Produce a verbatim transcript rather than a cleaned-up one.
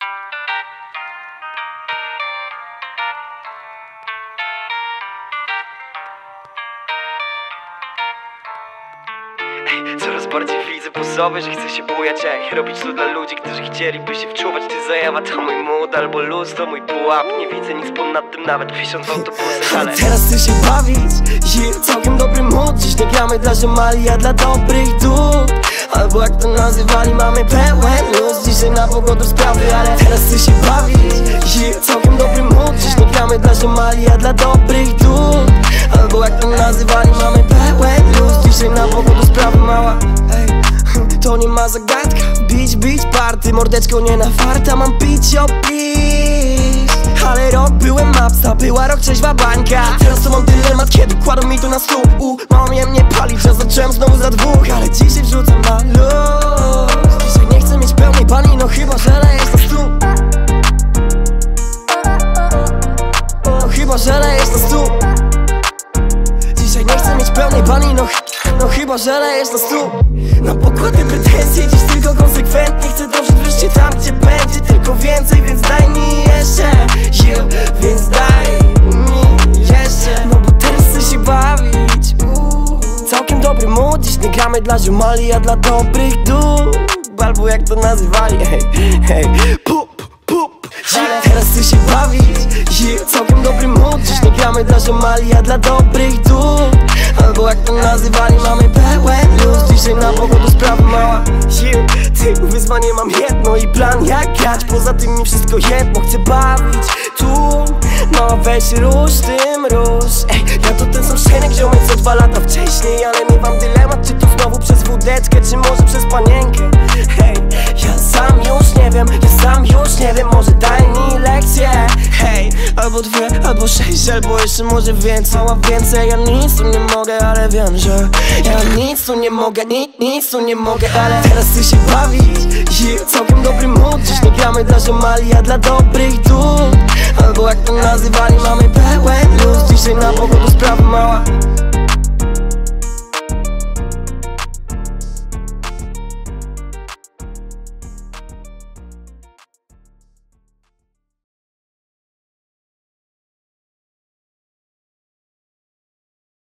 Coraz bardziej widzę po sobie, że chcę się bujać, ej. Robić to dla ludzi, którzy chcieliby się wczuwać. Ty zajawa to mój mód, albo luz to mój pułap. Nie widzę nic ponad tym, nawet pisząc w autobusach, ale teraz chcę się bawić, yeah, całkiem dobry mood. Dziś nie gramy dla ziomali, a dla dobrych dud. Albo jak to nazywali, mamy pełen luz. Dzisiaj na pogodę sprawy, ale teraz chcę się bawić, yeah, całkiem dobry mood. Dziś nie gramy dla ziomali, a dla dobrych dud. Albo jak to nazywali, mamy pełen luz. Dzisiaj na pogodę sprawy, mała, ej. To nie ma zagadka, bić, bić party. Mordeczko nie na farta, mam pić o please. Ale rok byłem mapsa, była rok trzeźwa bańka. Teraz to mam dylemat, kiedy kładą mi to na stół. U, mama mnie mnie pali, że zacząłem znowu za dwóch. Ale dzisiaj wrzucam na luz. Dzisiaj nie chcę mieć pełnej bani, no chyba, że lejesz na stół. No chyba, że lejesz na stół. Dzisiaj nie chcę mieć pełnej bani, no, no chyba, że lejesz na stół. Na pokładzie pretensje, dziś tylko konsekwentnie. Chcę dążyć wreszcie tam, gdzie będzie tylko więcej, więc daj mi jeszcze, yeah, więc daj mi jeszcze. No bo teraz chcę się bawić, uh. Całkiem dobry mood, dziś nie gramy dla ziomali, a dla dobrych dób. Albo jak to nazywali, hej, hej, pup, pup, yeah. Teraz chcę się bawić, yeah, całkiem dobry mood, dziś nie gramy dla ziomali, a dla dobrych dób. Albo jak to nazywali, mamy pełen luz. Dzisiaj na pogodę sprawy, mała, yeah. Ty, wyzwanie mam jedno i plan jak grać. Poza tym mi wszystko jedno, chcę bawić tu. No weź rusz tym, rusz. Ej, ja to ten sam szczenek ziomek co dwa lata wcześniej. Ale miewam dylemat, czy to znowu przez wódeczkę, czy może przez panienkę. Hej, ja sam już nie wiem, ja sam już nie wiem. Może daj mi lekcję, hej. Albo dwie, albo sześć, albo jeszcze może więcej. Mała więcej, ja nic tu nie mogę, ale wiem, że ja nic tu nie mogę, nic, nic tu nie mogę. Ale teraz chcę się bawić, yeah, całkiem dobry mood. Dziś nie gramy dla ziomali, a dla dobrych dób. Albo jak to nazywali, mamy pełen luz. Dzisiaj na pogodę